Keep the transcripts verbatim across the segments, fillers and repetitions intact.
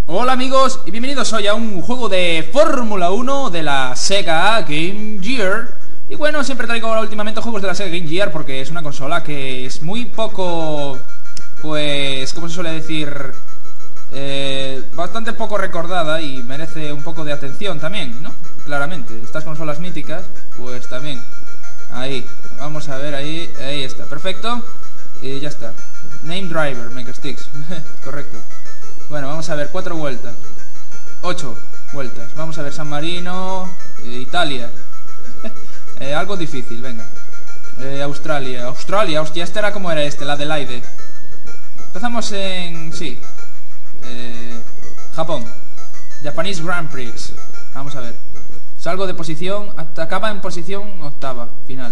Hola amigos y bienvenidos hoy a un juego de Fórmula uno de la Sega Game Gear. Y bueno, siempre traigo últimamente juegos de la Sega Game Gear porque es una consola que es muy poco, pues, ¿cómo se suele decir? Eh, bastante poco recordada y merece un poco de atención también, ¿no? Claramente, estas consolas míticas, pues también. Ahí, vamos a ver, ahí, ahí está, perfecto. Y ya está. Name Driver, Maker Sticks. Correcto. Bueno, vamos a ver, cuatro vueltas. Ocho vueltas. Vamos a ver, San Marino, eh, Italia. eh, algo difícil, venga. Eh, Australia. Australia, hostia, este era como era este, la del Aide. Empezamos en... sí. Eh, Japón. Japanese Grand Prix. Vamos a ver. Salgo de posición, acaba en posición octava, final.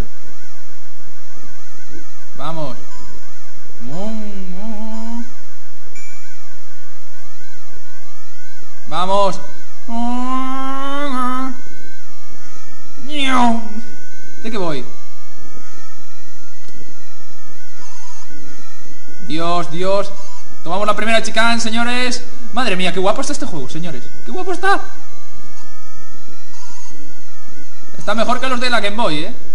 Vamos. Vamos. ¿De qué voy? Dios, Dios. Tomamos la primera chicane, señores. Madre mía, qué guapo está este juego, señores. Qué guapo está. Está mejor que los de la Game Boy, eh.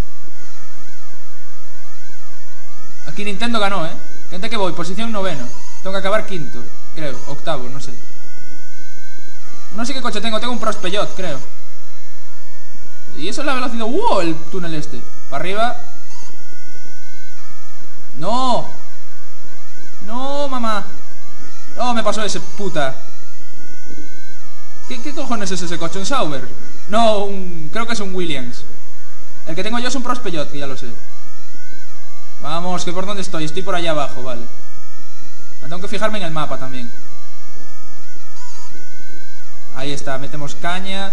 Aquí Nintendo ganó, eh. ¿De qué voy? Posición noveno. Tengo que acabar quinto, creo, octavo, no sé. No sé qué coche tengo, tengo un Prospeyot, creo. Y eso es la velocidad. ¡Wow! El túnel este. Para arriba. ¡No! ¡No, mamá! ¡Oh, me pasó ese puta! ¿Qué, qué cojones es ese coche? ¿Un Sauber? No, un... creo que es un Williams. El que tengo yo es un Prospeyot, que ya lo sé. Vamos, que por dónde estoy. Estoy por allá abajo, vale. Tengo que fijarme en el mapa también. Ahí está, metemos caña.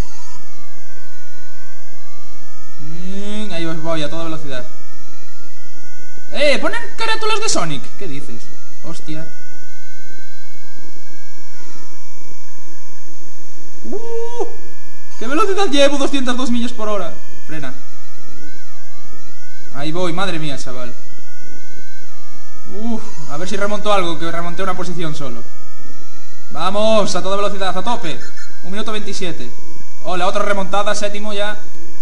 Ahí os voy, a toda velocidad. ¡Eh! ¡Ponen carátulas de Sonic! ¿Qué dices? Hostia. ¡Uh! ¿Qué velocidad llevo? doscientos dos millas por hora. Frena. Ahí voy, madre mía, chaval. Uf, a ver si remonto algo, que remonté una posición solo. Vamos, a toda velocidad, a tope. Un minuto veintisiete. Hola, otra remontada, séptimo ya.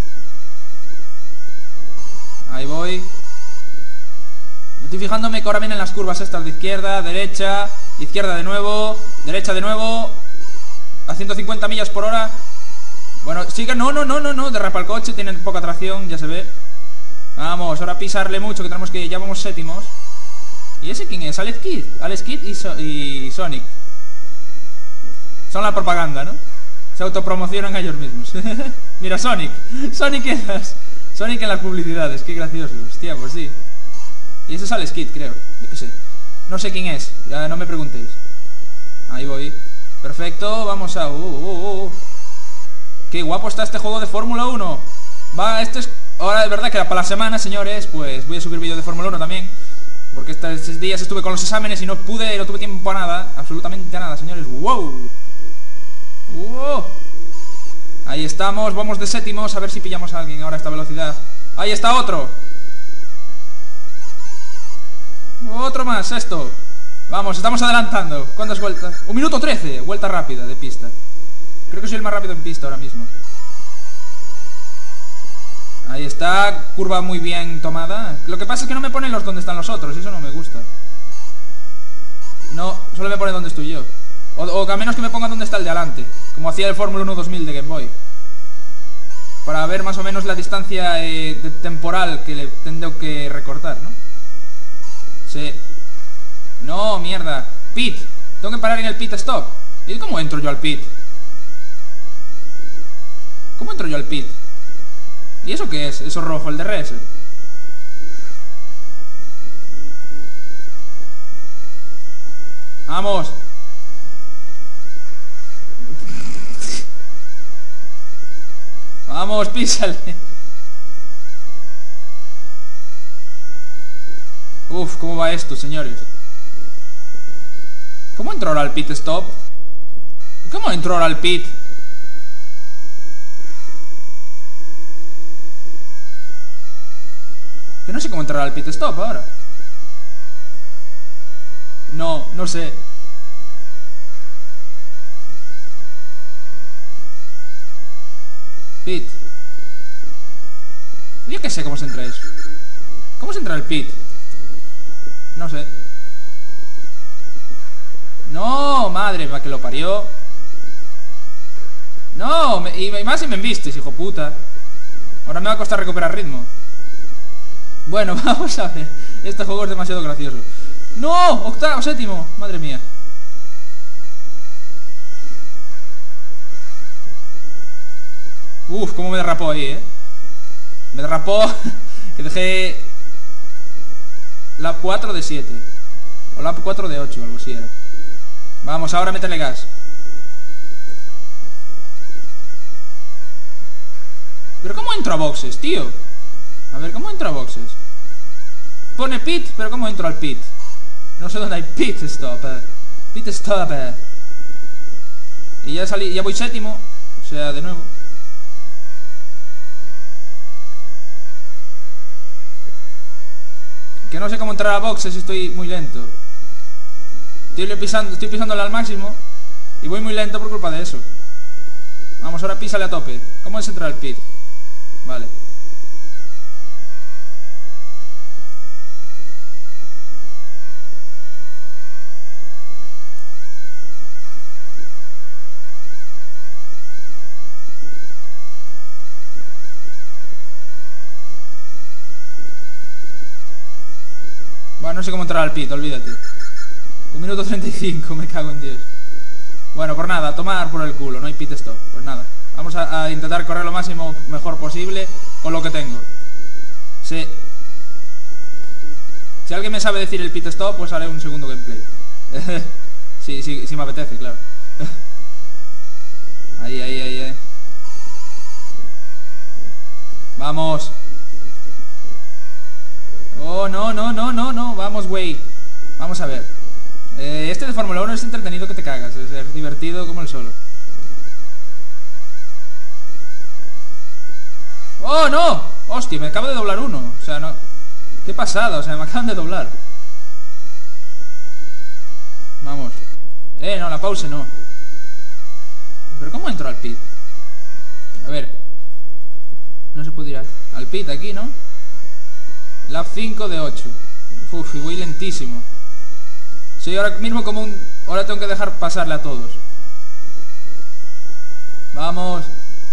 Ahí voy. Estoy fijándome que ahora vienen las curvas estas de izquierda, derecha, izquierda de nuevo, derecha de nuevo. A ciento cincuenta millas por hora. Bueno, sigue, no, no, no, no, no, derrapa el coche, tiene poca tracción, ya se ve. Vamos, ahora pisarle mucho, que tenemos que... ya vamos séptimos. ¿Y ese quién es? Alex Kidd. Alex Kidd y, so y Sonic. Son la propaganda, ¿no? Se autopromocionan a ellos mismos. Mira, Sonic. Sonic en las... Sonic en las publicidades. Qué gracioso. Hostia, pues sí. Y ese es Alex Kidd, creo. Yo qué sé. No sé quién es. Ya no me preguntéis. Ahí voy. Perfecto. Vamos a... Uh, uh, uh. Qué guapo está este juego de Fórmula uno. Va, este es... Ahora de verdad que para la semana, señores, pues voy a subir vídeo de Fórmula uno también. Porque estos días estuve con los exámenes y no pude, no tuve tiempo a nada. Absolutamente a nada, señores. ¡Wow! ¡Wow! Ahí estamos, vamos de séptimos. A ver si pillamos a alguien ahora a esta velocidad. ¡Ahí está otro! Otro más, esto. Vamos, estamos adelantando. ¿Cuántas vueltas? Un minuto trece, vuelta rápida de pista. Creo que soy el más rápido en pista ahora mismo. Ahí está, curva muy bien tomada. Lo que pasa es que no me ponen los donde están los otros, y eso no me gusta. No, solo me pone donde estoy yo. O, o a menos que me pongan donde está el de adelante, como hacía el Fórmula uno dos mil de Game Boy. Para ver más o menos la distancia eh, de temporal que le tengo que recortar, ¿no? Sí. No, mierda. Pit. Tengo que parar en el pit stop. ¿Y cómo entro yo al pit? ¿Cómo entro yo al pit? ¿Y eso qué es? Eso rojo, el D R S. Vamos. Vamos, písale. Uf, ¿cómo va esto, señores? ¿Cómo entro ahora al pit stop? ¿Cómo entro ahora al pit? Que no sé cómo entrar al pit stop ahora. No, no sé. Pit. Yo qué sé cómo se entra eso. ¿Cómo se entra el pit? No sé. No, madre, va que lo parió. No, me, y más si me embistes, hijo puta. Ahora me va a costar recuperar ritmo. Bueno, vamos a ver. Este juego es demasiado gracioso. ¡No! Octavo, séptimo. Madre mía. Uf, cómo me derrapó ahí, eh. Me derrapó. Que dejé lap cuatro de siete. O lap cuatro de ocho, algo así era. Vamos, ahora métele gas. ¿Pero cómo entro a boxes, tío? A ver, ¿cómo entro a boxes? Pone pit, pero ¿cómo entro al pit? No sé dónde hay pit stop, eh. Pit stop, eh. Y ya salí, ya voy séptimo. O sea, de nuevo. Que no sé cómo entrar a boxes, estoy muy lento. Estoy pisando, estoy pisándole al máximo y voy muy lento por culpa de eso. Vamos, ahora písale a tope. ¿Cómo es entrar al pit? Vale. Bueno, no sé cómo entrar al pit, olvídate. Un minuto treinta y cinco, me cago en Dios. Bueno, por nada, tomar por el culo, no hay pit stop. Pues nada, vamos a, a intentar correr lo máximo mejor posible con lo que tengo. Si, si alguien me sabe decir el pit stop, pues haré un segundo gameplay. Sí, sí, sí me apetece, claro. Ahí, ahí, ahí, ahí. Vamos. Oh, no, no, no, no, no. Vamos, güey. Vamos a ver. Eh, este de Fórmula uno es entretenido que te cagas. Es, es divertido como el solo. ¡Oh, no! Hostia, me acabo de doblar uno. O sea, no... Qué pasada, o sea, me acaban de doblar. Vamos. Eh, no, la pause no. ¿Pero cómo entro al pit? A ver. No se puede ir al pit aquí, ¿no? Lap cinco de ocho. Uf, y voy lentísimo. Soy ahora mismo como un... Ahora tengo que dejar pasarle a todos. Vamos.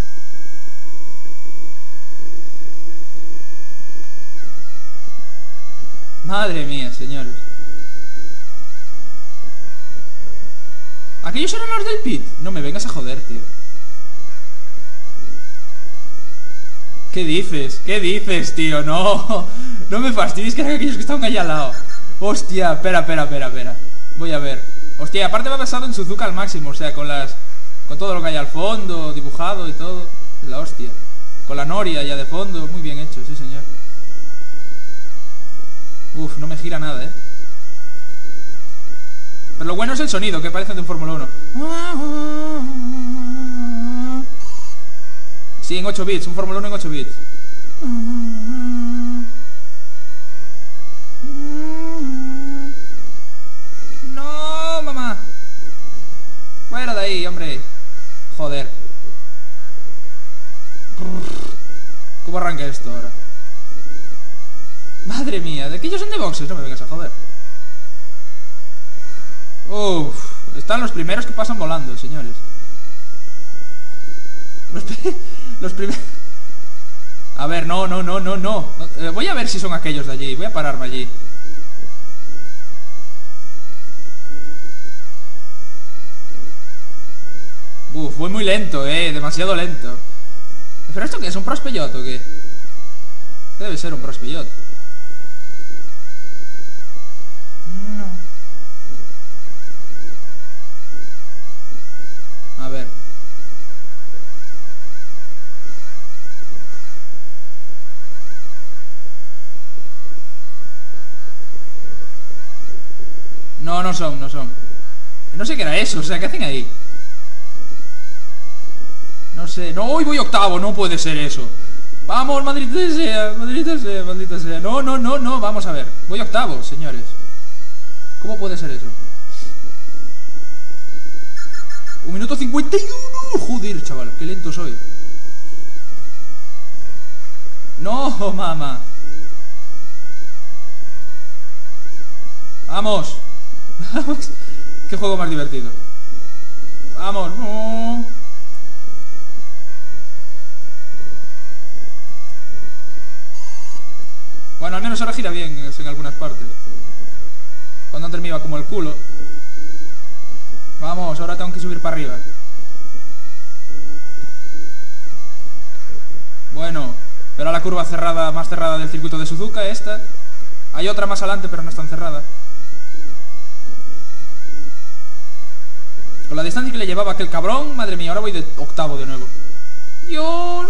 Madre mía, señores. ¿Aquellos eran los del pit? No me vengas a joder, tío. ¿Qué dices? ¿Qué dices, tío? No. No me fastidies que eran aquellos que estaban ahí al lado. Hostia, espera, espera, espera, espera. Voy a ver. Hostia, aparte me ha pasado en Suzuka al máximo. O sea, con las... Con todo lo que hay al fondo, dibujado y todo. Es la hostia. Con la noria ya de fondo. Muy bien hecho, sí señor. Uf, no me gira nada, eh. Pero lo bueno es el sonido, que parece de un Fórmula uno. Sí, en ocho bits, un Fórmula uno en ocho bits. No, mamá. Fuera de ahí, hombre. Joder. ¿Cómo arranca esto ahora? Madre mía, ¿de aquellos son de boxes? No me vengas a joder. Uff, están los primeros que pasan volando, señores. Los, los primeros... A ver, no, no, no, no, no. Eh, voy a ver si son aquellos de allí. Voy a pararme allí. Uf, voy muy lento, eh. Demasiado lento. ¿Pero esto qué es? ¿Un prospellot o qué? Debe ser un prospellot. No. A ver. No, no son, no son. No sé qué era eso, o sea, ¿qué hacen ahí? No sé, no, hoy voy octavo, no puede ser eso. Vamos, maldita sea, maldita sea, maldita sea. No, no, no, no, vamos a ver. Voy octavo, señores. ¿Cómo puede ser eso? Un minuto cincuenta y uno. Joder, chaval, qué lento soy. No, mamá. Vamos. Vamos. Qué juego más divertido. Vamos. No. Bueno, al menos ahora gira bien en algunas partes. Cuando antes me iba como el culo. Vamos, ahora tengo que subir para arriba. Bueno, pero la curva cerrada, más cerrada del circuito de Suzuka, esta. Hay otra más adelante, pero no es tan cerrada. Con la distancia que le llevaba aquel cabrón, madre mía, ahora voy de octavo de nuevo. Dios.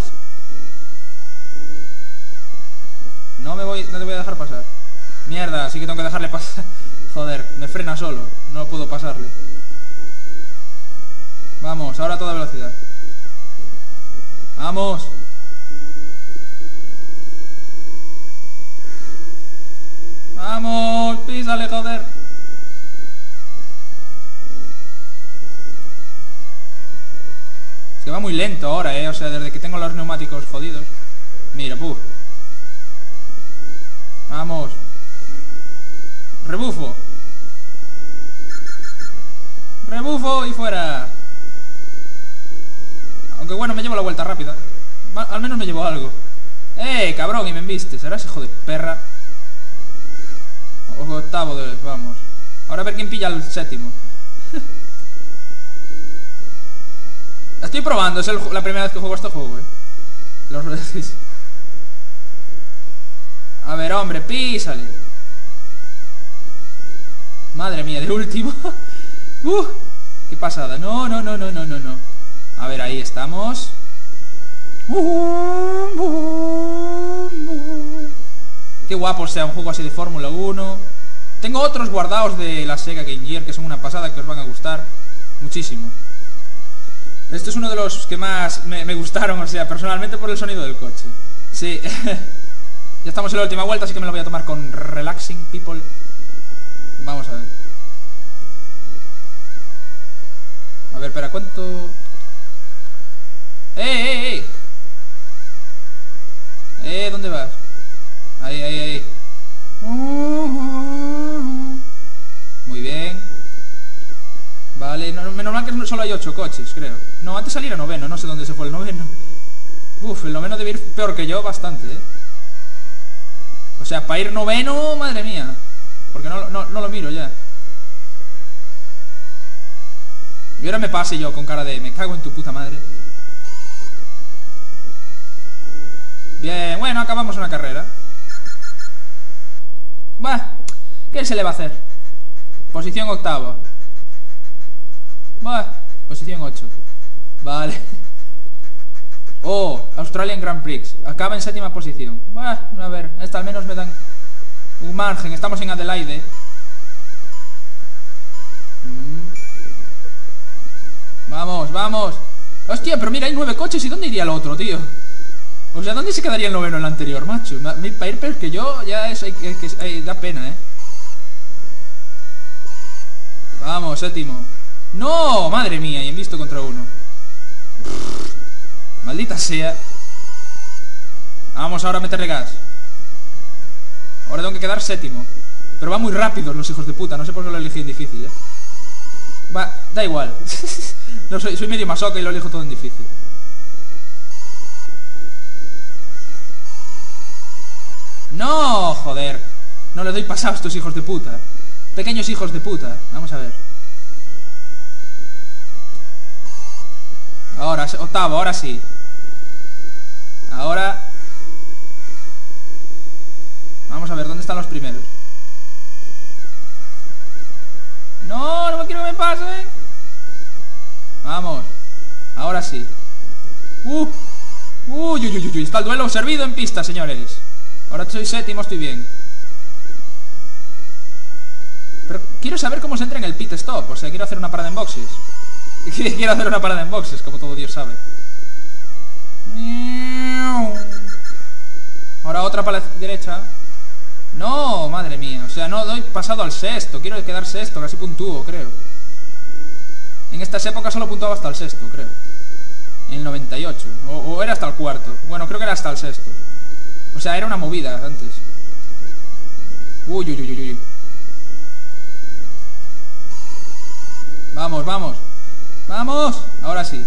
No me voy, no te voy a dejar pasar. Mierda, sí que tengo que dejarle pasar. Joder, me frena solo, no puedo pasarle. Vamos, ahora a toda velocidad. Vamos. Vamos, písale, joder. Es que va muy lento ahora, eh. O sea, desde que tengo los neumáticos jodidos. Mira, puf. Vamos. Rebufo. Rebufo y fuera. Aunque bueno, me llevo la vuelta rápida. Al menos me llevo algo. Eh, cabrón, y me embiste. ¿Serás hijo de perra? O octavo de vez, vamos. Ahora a ver quién pilla el séptimo. Estoy probando, es el, la primera vez que juego este juego, eh. Los veces. A ver, hombre, písale. Madre mía, de último. uh, Qué pasada. No, no, no, no, no, no, no. A ver, ahí estamos. Qué guapo sea un juego así de Fórmula uno. Tengo otros guardados de la Sega Game Gear que son una pasada, que os van a gustar muchísimo. Este es uno de los que más me, me gustaron, o sea, personalmente por el sonido del coche. Sí. Ya estamos en la última vuelta, así que me lo voy a tomar con relaxing, people. Vamos a ver. A ver, espera, ¿cuánto? ¡Eh, eh, eh! ¡Eh! ¿Dónde vas? Ahí, ahí, ahí. Muy bien. Vale, no, menos mal que solo hay ocho coches, creo. No, antes salí a noveno, no sé dónde se fue el noveno. Uf, el noveno debe ir peor que yo bastante, eh. O sea, para ir noveno, madre mía. Porque no, no, no lo miro ya. Y ahora me pase yo con cara de me cago en tu puta madre. Bien, bueno, acabamos una carrera. Bah, ¿qué se le va a hacer? Posición octava. Bah, posición ocho. Vale. Oh, Australian Grand Prix. Acaba en séptima posición. Bah, a ver, esta al menos me dan un margen. Estamos en Adelaide. Mm. Vamos, vamos. Hostia, pero mira, hay nueve coches. ¿Y dónde iría el otro, tío? O sea, ¿dónde se quedaría el noveno el anterior, macho? Para ir peor que yo, ya es, hay, hay, hay, da pena, ¿eh? Vamos, séptimo. ¡No! Madre mía, y he visto contra uno. Maldita sea. Vamos ahora a meterle gas. Ahora tengo que quedar séptimo. Pero va muy rápido los hijos de puta. No sé por qué lo elegí en difícil, eh. Va, da igual. No soy, soy medio masoca y lo elijo todo en difícil. No, joder. No le doy pasado a estos hijos de puta. Pequeños hijos de puta. Vamos a ver. Ahora, octavo, ahora sí. Ahora. Vamos a ver, ¿dónde están los primeros? No, no me quiero que me pasen. Vamos. Ahora sí. Uh. Uy, uy, uy, uy. Está el duelo servido en pista, señores. Ahora soy séptimo, estoy bien. Pero quiero saber cómo se entra en el pit stop. O sea, quiero hacer una parada en boxes. Quiero hacer una parada en boxes, como todo Dios sabe. Ahora otra para la derecha. No, madre mía. O sea, no doy pasado al sexto. Quiero quedar sexto, casi puntúo, creo. En estas épocas solo puntuaba hasta el sexto, creo. En el noventa y ocho. O, o era hasta el cuarto. Bueno, creo que era hasta el sexto. O sea, era una movida antes. Uy, uy, uy, uy, uy. Vamos, vamos. ¡Vamos! Ahora sí.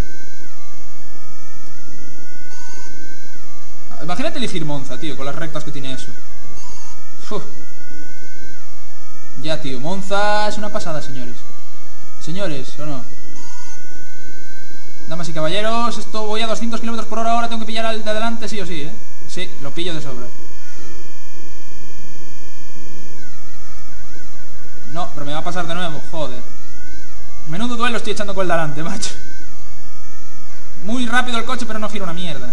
Imagínate elegir Monza, tío, con las rectas que tiene eso. Uf. Ya, tío, Monza es una pasada, señores. Señores, ¿o no? Damas y caballeros, esto voy a doscientos kilómetros por hora. Ahora tengo que pillar al de adelante sí o sí, ¿eh? Sí, lo pillo de sobra. No, pero me va a pasar de nuevo, joder. Menudo duelo estoy echando con el de adelante, macho. Muy rápido el coche, pero no gira una mierda.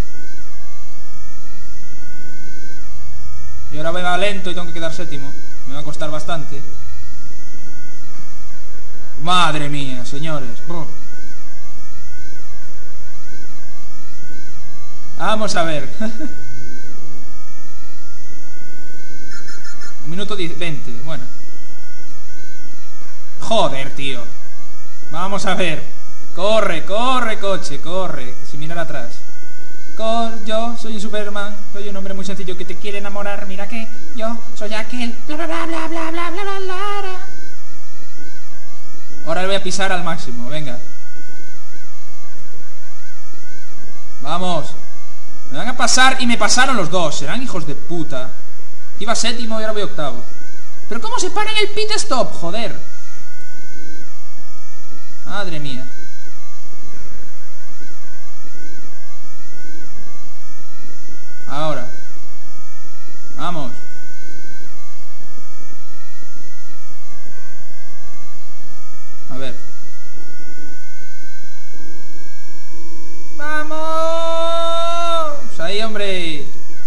Y ahora va lento y tengo que quedar séptimo. Me va a costar bastante. Madre mía, señores. Uf. Vamos a ver. Un minuto veinte, bueno. Joder, tío. Vamos a ver. Corre, corre, coche, corre. Sin mirar atrás. Cor, yo soy un Superman. Soy un hombre muy sencillo que te quiere enamorar. Mira que yo soy aquel. Bla, bla, bla, bla, bla, bla, bla, bla, bla. Ahora le voy a pisar al máximo, venga. Vamos. Me van a pasar y me pasaron los dos. Serán hijos de puta. Iba séptimo y ahora voy octavo. ¿Pero cómo se para en el pit stop? Joder. Madre mía. Ahora. Vamos. A ver. ¡Vamos! Ahí, hombre.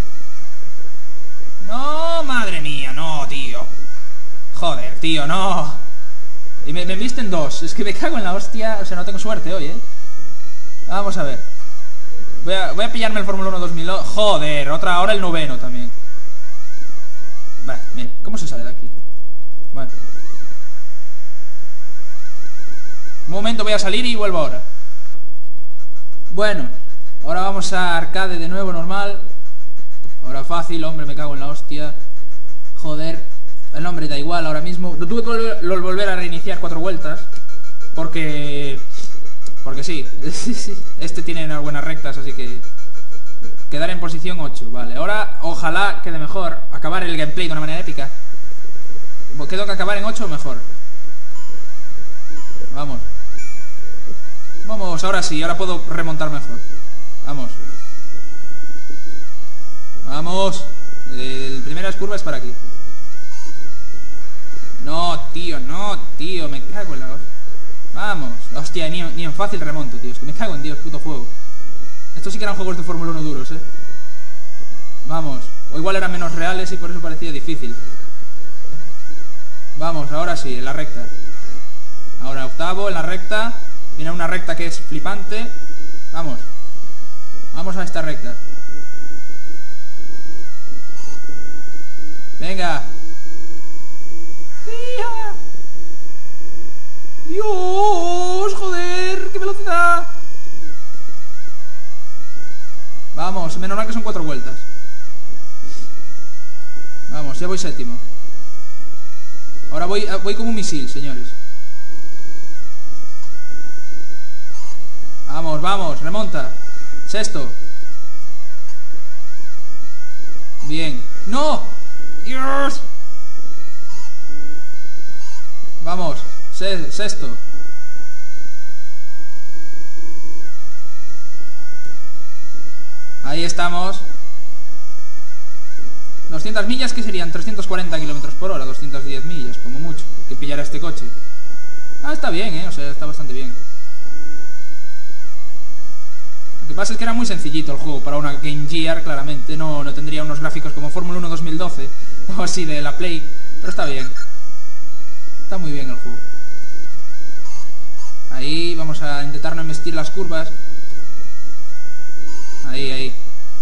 No, madre mía, no, tío. Joder, tío, no. Y me, me visten dos. Es que me cago en la hostia. O sea, no tengo suerte hoy, ¿eh? Vamos a ver. Voy a, voy a pillarme el Fórmula uno dos mil. Joder, otra, ahora el noveno también. Vale, mira, ¿cómo se sale de aquí? Bueno. Un momento, voy a salir y vuelvo ahora. Bueno, ahora vamos a arcade de nuevo, normal. Ahora fácil, hombre, me cago en la hostia. Joder, el nombre da igual ahora mismo. Lo tuve que volver, volver a reiniciar cuatro vueltas. Porque... Porque sí, este tiene unas buenas rectas, así que... Quedar en posición ocho, vale. Ahora, ojalá quede mejor acabar el gameplay de una manera épica. ¿Quedo que acabar en ocho o mejor? Vamos. Vamos, ahora sí, ahora puedo remontar mejor. Vamos. Vamos. El primeras curvas es para aquí. No, tío, no, tío, me cago en la... Vamos. Hostia, ni, ni en fácil remonto, tío. Es que me cago en Dios, puto juego. Estos sí que eran juegos de Fórmula uno duros, eh. Vamos. O igual eran menos reales y por eso parecía difícil. Vamos, ahora sí, en la recta. Ahora octavo, en la recta. Viene una recta que es flipante. Vamos. Vamos a esta recta. Venga. ¡Tía! ¡Dios! ¡Joder! ¡Qué velocidad! Vamos, menos mal que son cuatro vueltas. Vamos, ya voy séptimo. Ahora voy, voy como un misil, señores. Vamos, vamos, remonta. Sexto. Bien. ¡No! ¡Dios! Vamos, se sexto. Ahí estamos. doscientas millas, que serían trescientos cuarenta kilómetros por hora. doscientas diez millas, como mucho, que pillara este coche. Ah, está bien, eh, o sea, está bastante bien. Lo que pasa es que era muy sencillito el juego para una Game Gear, claramente. No, no tendría unos gráficos como Fórmula uno dos mil doce o así de la Play, pero está bien. Está muy bien el juego. Ahí, vamos a intentar no embestir las curvas. Ahí, ahí.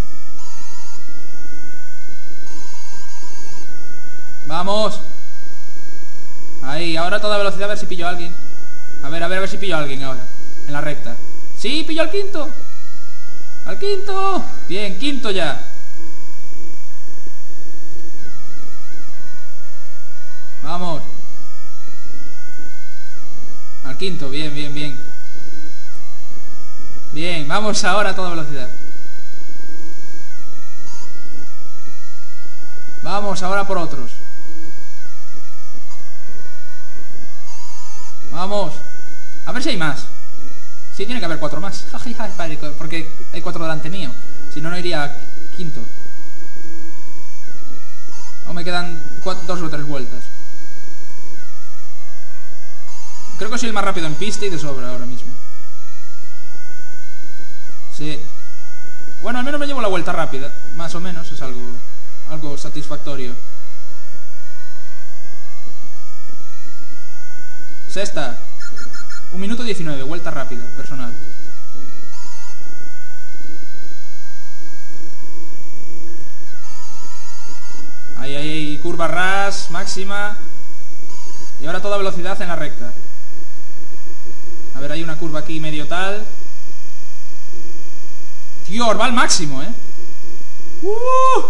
Vamos. Ahí, ahora a toda velocidad a ver si pillo a alguien. A ver, a ver, a ver si pillo a alguien ahora. En la recta. ¡Sí, pillo al quinto! ¡Al quinto! Bien, quinto ya. Vamos. Al quinto, bien, bien, bien. Bien, vamos ahora a toda velocidad. Vamos ahora por otros. Vamos. A ver si hay más. Sí, tiene que haber cuatro más. Porque hay cuatro delante mío. Si no, no iría a quinto. O me quedan cuatro, dos o tres vueltas. Creo que soy el más rápido en pista y de sobra ahora mismo. Sí. Bueno, al menos me llevo la vuelta rápida. Más o menos es algo, algo satisfactorio. Sexta. Un minuto diecinueve, vuelta rápida, personal. Ahí, ahí, ahí, curva ras, máxima. Y ahora toda velocidad en la recta. A ver, hay una curva aquí medio tal. Tío, va al máximo, eh. ¡Uh!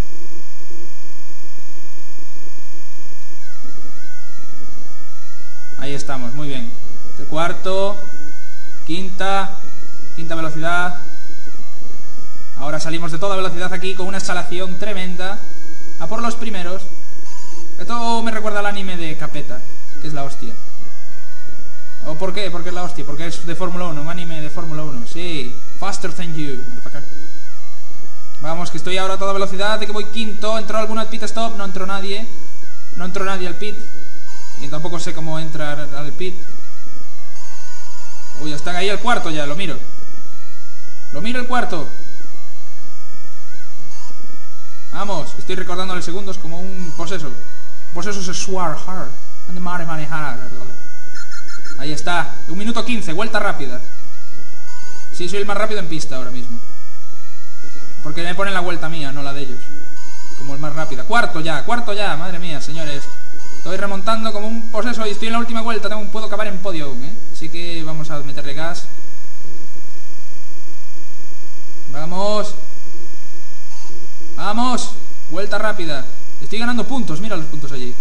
Ahí estamos, muy bien. El cuarto, quinta, quinta velocidad. Ahora salimos de toda velocidad aquí con una escalación tremenda. A por los primeros. Esto me recuerda al anime de Capeta, que es la hostia. ¿O por qué? Porque es la hostia, porque es de Fórmula uno, un anime de Fórmula uno. Sí, faster than you. Vamos, que estoy ahora a toda velocidad, de que voy quinto. ¿Entró alguno al pit stop? No entró nadie. No entró nadie al pit. Y tampoco sé cómo entrar al pit. Uy, están ahí el cuarto ya, lo miro. Lo miro el cuarto. Vamos, estoy recordándole segundos como un poseso. Poseso sexual. Ahí está, un minuto quince, vuelta rápida. Sí, soy el más rápido en pista ahora mismo. Porque me ponen la vuelta mía, no la de ellos. Como el más rápido. Cuarto ya, cuarto ya, madre mía, señores. Estoy remontando como un poseso y estoy en la última vuelta. Tengo, puedo acabar en podio aún, ¿eh? Así que vamos a meterle gas. Vamos. Vamos. Vuelta rápida. Estoy ganando puntos, mira los puntos allí.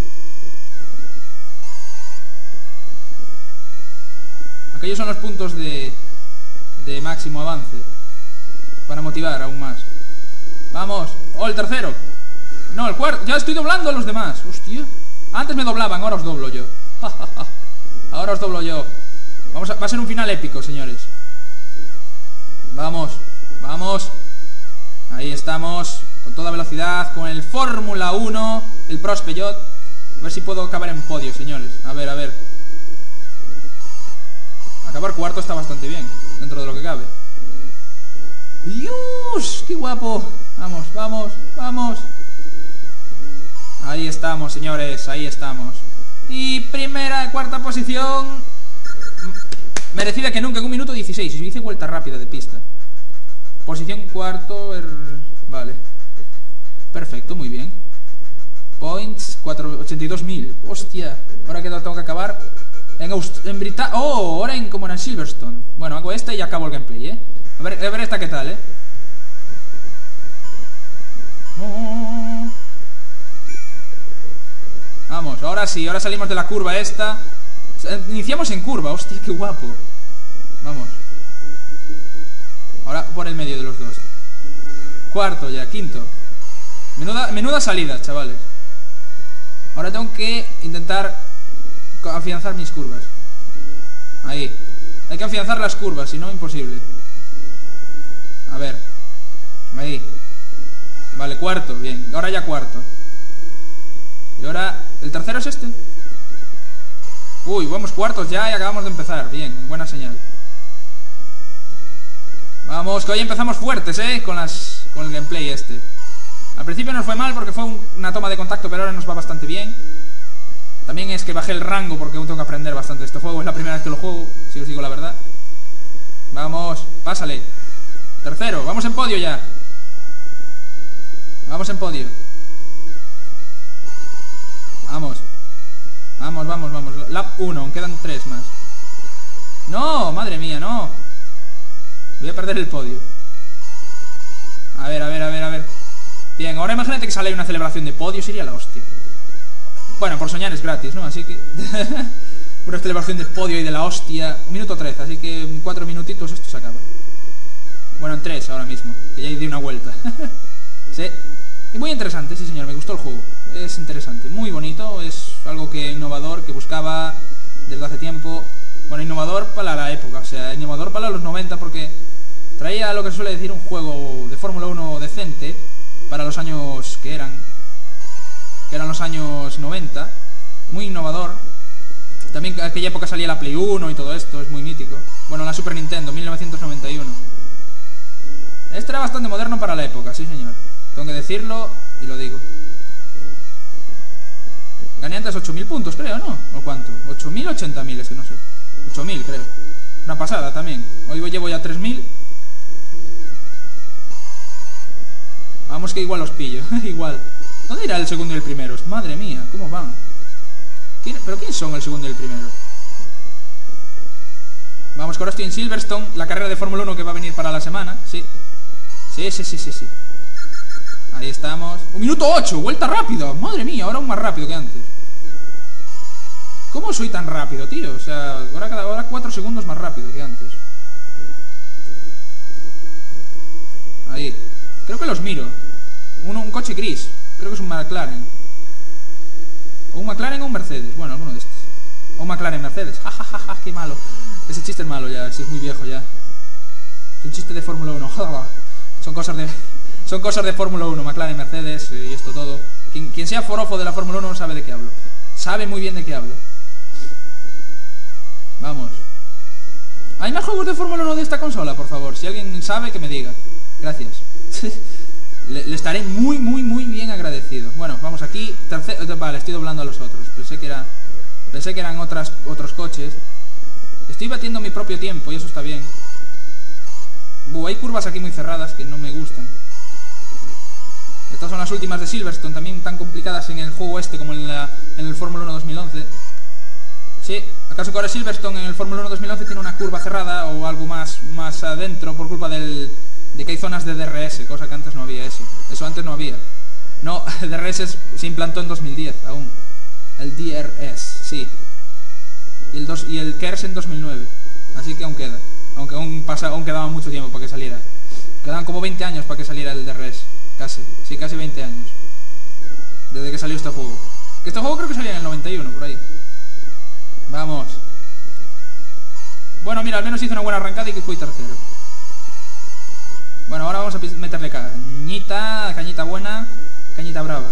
Aquellos son los puntos de, de máximo avance. Para motivar aún más. Vamos. Oh, el tercero. No, el cuarto. Ya estoy doblando a los demás. Hostia. Antes me doblaban, ahora os doblo yo. Ahora os doblo yo. Vamos a, va a ser un final épico, señores. Vamos. Vamos. Ahí estamos. Con toda velocidad. Con el Fórmula uno. El Pros Peugeot. A ver si puedo acabar en podio, señores. A ver, a ver. Acabar cuarto está bastante bien. Dentro de lo que cabe. ¡Dios! ¡Qué guapo! Vamos, vamos, vamos. Ahí estamos, señores, ahí estamos. Y primera, cuarta posición. Merecida que nunca, en un minuto dieciséis. Y hice vuelta rápida de pista. Posición cuarto. Er... Vale. Perfecto, muy bien. Points, ochenta y dos mil. Hostia, ahora que tengo que acabar. En, Aust en Brita Oh, ahora en como en Silverstone. Bueno, hago esta y acabo el gameplay, eh. A ver, a ver esta qué tal, eh. Oh. Vamos, ahora sí, ahora salimos de la curva esta. Iniciamos en curva, hostia, qué guapo. Vamos. Ahora por el medio de los dos. Cuarto ya, quinto. Menuda, menuda salida, chavales. Ahora tengo que intentar afianzar mis curvas. Ahí. Hay que afianzar las curvas, si no, imposible. A ver. Ahí. Vale, cuarto, bien. Ahora ya cuarto. Y ahora, ¿el tercero es este? Uy, vamos cuartos ya y acabamos de empezar. Bien, buena señal. Vamos, que hoy empezamos fuertes, eh. Con las, con el gameplay este. Al principio nos fue mal porque fue un, una toma de contacto, pero ahora nos va bastante bien. También es que bajé el rango porque aún tengo que aprender bastante de este juego. Es la primera vez que lo juego, si os digo la verdad. Vamos, pásale. Tercero, vamos en podio ya. Vamos en podio. Vamos. Vamos, vamos, vamos. Lap uno, aún quedan tres más. No, madre mía, no. Voy a perder el podio. A ver, a ver, a ver, a ver. Bien, ahora imagínate que sale una celebración de podio, sería la hostia. Bueno, por soñar es gratis, ¿no? Así que... una celebración de podio y de la hostia. Un minuto trece, así que en cuatro minutitos esto se acaba. Bueno, en tres ahora mismo, que ya di una vuelta. Sí. Y muy interesante, sí señor, me gustó el juego. Es interesante, muy bonito, es algo que innovador, que buscaba desde hace tiempo. Bueno, innovador para la época, o sea, innovador para los noventa, porque traía lo que se suele decir un juego de Fórmula uno decente para los años que eran, que eran los años noventa, muy innovador. También en aquella época salía la Play uno y todo esto, es muy mítico. Bueno, la Super Nintendo, mil novecientos noventa y uno. Este era bastante moderno para la época, sí señor. Tengo que decirlo y lo digo. Gané antes ocho mil puntos, creo, ¿no? ¿O cuánto? ocho mil o ochenta mil, es que no sé. ocho mil, creo. Una pasada también. Hoy llevo ya tres mil. Vamos que igual los pillo. Igual. ¿Dónde irá el segundo y el primero? Madre mía, ¿cómo van? ¿Quién, ¿Pero quién son el segundo y el primero? Vamos, que ahora estoy en Silverstone, la carrera de Fórmula uno que va a venir para la semana. Sí. Sí, sí, sí, sí, sí. Ahí estamos. Un minuto ocho, vuelta rápida. Madre mía, ahora aún más rápido que antes. ¿Cómo soy tan rápido, tío? O sea, ahora cada hora cuatro segundos más rápido que antes. Ahí. Creo que los miro. Uno, un coche gris. Creo que es un McLaren. O un McLaren o un Mercedes. Bueno, alguno de estos. O un McLaren Mercedes. Ja, ja, ja, ja, qué malo. Ese chiste es malo ya, ese es muy viejo ya. Es un chiste de Fórmula uno. Son cosas de... Son cosas de Fórmula uno, McLaren, Mercedes y esto todo. Quien, quien sea forofo de la Fórmula uno sabe de qué hablo. Sabe muy bien de qué hablo. Vamos. ¿Hay más juegos de Fórmula uno de esta consola, por favor? Si alguien sabe, que me diga. Gracias. le, le estaré muy, muy, muy bien agradecido. Bueno, vamos aquí. Tercer... Vale, estoy doblando a los otros. Pensé que era... Pensé que eran otras, otros coches. Estoy batiendo mi propio tiempo y eso está bien. Buh, hay curvas aquí muy cerradas que no me gustan. Estas son las últimas de Silverstone, también tan complicadas en el juego este como en, la, en el Fórmula uno dos mil once. Sí, acaso que ahora Silverstone en el Fórmula uno dos mil once tiene una curva cerrada o algo más, más adentro por culpa del, de que hay zonas de D R S, cosa que antes no había eso. Eso antes no había. No, D R S se implantó en dos mil diez aún. El D R S, sí. Y el, dos, y el K E R S en dos mil nueve. Así que aún queda. Aunque aún, pasa, aún quedaba mucho tiempo para que saliera. Quedan como veinte años para que saliera el D R S. Casi, sí, casi veinte años. Desde que salió este juego. Que este juego creo que salía en el noventa y uno, por ahí. Vamos. Bueno, mira, al menos hice una buena arrancada y que fui tercero. Bueno, ahora vamos a meterle cañita, cañita buena, cañita brava.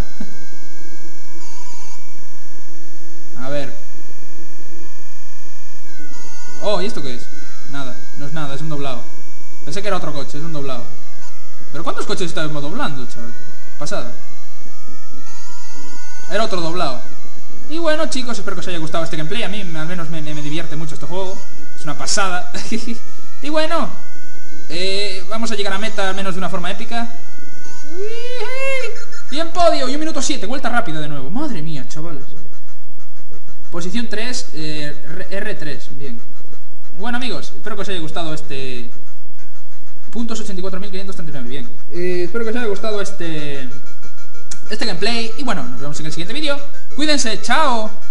A ver. Oh, ¿y esto qué es? Nada, no es nada, es un doblado. Pensé que era otro coche, es un doblado. ¿Pero cuántos coches estábamos doblando, chaval? Pasada. Era otro doblado. Y bueno, chicos, espero que os haya gustado este gameplay. A mí al menos me, me, me divierte mucho este juego. Es una pasada. Y bueno, eh, vamos a llegar a meta al menos de una forma épica. Y en podio, y un minuto siete, vuelta rápida de nuevo. Madre mía, chavales. Posición tres, eh, R tres, bien. Bueno, amigos, espero que os haya gustado este... Puntos ochenta y cuatro mil quinientos treinta y nueve, bien. Eh, espero que os haya gustado este... Este gameplay. Y bueno, nos vemos en el siguiente vídeo. Cuídense, chao.